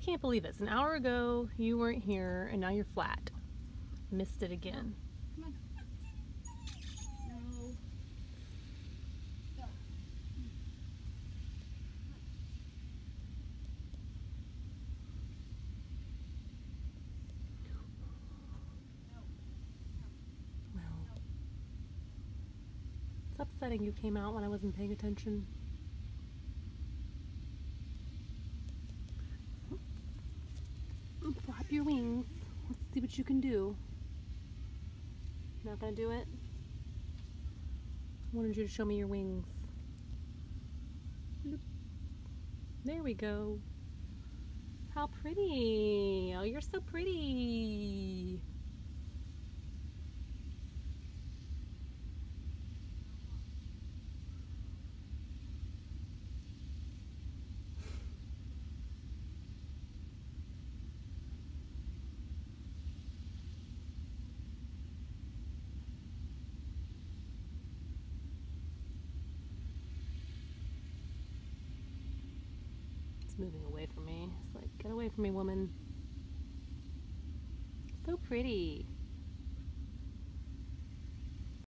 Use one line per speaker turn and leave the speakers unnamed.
can't believe this. An hour ago, you weren't here, and now you're flat. Missed it again.
Come on. No. Go.
Well, it's upsetting you came out when I wasn't paying attention. Flap your wings. Let's see what you can do. Not gonna do it? I wanted you to show me your wings. Bloop. There we go. How pretty. Oh, you're so pretty. It's moving away from me. It's like, get away from me, woman. So pretty.